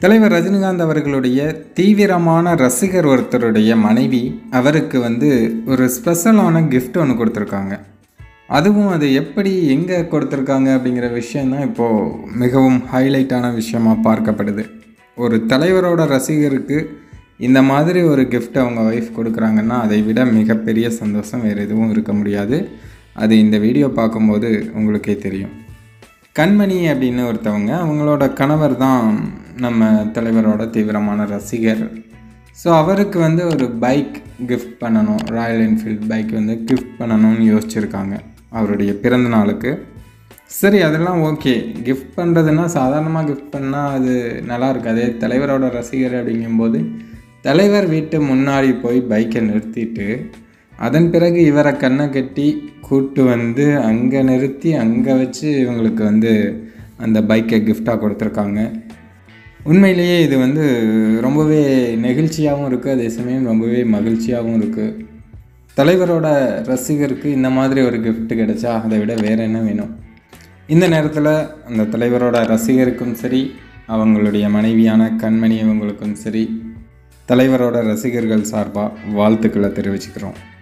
தலைவர் ரஜினிகாந்த் அவர்களுடைய தீவிரமான ரசிகர் ஒருத்தருடைய மனைவி அவருக்கு ஒரு ஸ்பெஷலான கிஃப்ட் ஒன்று கொடுத்துருக்காங்க. அதுவும் அது எப்படி எங்கே கொடுத்துருக்காங்க அப்படிங்கிற விஷயந்தான் இப்போது மிகவும் ஹைலைட்டான விஷயமாக பார்க்கப்படுது. ஒரு தலைவரோட ரசிகருக்கு இந்த மாதிரி ஒரு கிஃப்ட் அவங்க ஒய்ஃப் கொடுக்குறாங்கன்னா அதை விட மிகப்பெரிய சந்தோஷம் வேறு எதுவும் இருக்க முடியாது. அது இந்த வீடியோ பார்க்கும்போது உங்களுக்கே தெரியும். கண்மணி அப்படின்னு ஒருத்தவங்க, அவங்களோட கணவர் தான் நம்ம தலைவரோட தீவிரமான ரசிகர். ஸோ அவருக்கு ஒரு பைக் கிஃப்ட் பண்ணணும், ராயல் என்ஃபீல்ட் பைக் கிஃப்ட் பண்ணணும்னு யோசிச்சுருக்காங்க அவருடைய பிறந்த நாளுக்கு. சரி, அதெல்லாம் ஓகே. கிஃப்ட் பண்ணுறதுன்னா சாதாரணமாக கிஃப்ட் பண்ணால் அது நல்லா இருக்காது. தலைவரோட ரசிகர் அப்படிங்கும்போது தலைவர் வீட்டு முன்னாடி போய் பைக்கை நிறுத்திட்டு அதன் பிறகு இவரை கண்ணை கட்டி கூட்டு அங்கே நிறுத்தி அங்கே வச்சு இவங்களுக்கு அந்த பைக்கை கிஃப்டாக கொடுத்துருக்காங்க. உண்மையிலேயே இது ரொம்பவே நெகிழ்ச்சியாகவும் இருக்குது, அதே சமயம் ரொம்பவே மகிழ்ச்சியாகவும் இருக்குது. தலைவரோட ரசிகருக்கு இந்த மாதிரி ஒரு கிஃப்ட் கிடைச்சா அதை விட வேறு என்ன வேணும்? இந்த நேரத்தில் அந்த தலைவரோட ரசிகருக்கும் சரி, அவங்களுடைய மனைவியான கண்மணி அவங்களுக்கும் சரி, தலைவரோட ரசிகர்கள் சார்பாக வாழ்த்துக்களை தெரிவிச்சுக்கிறோம்.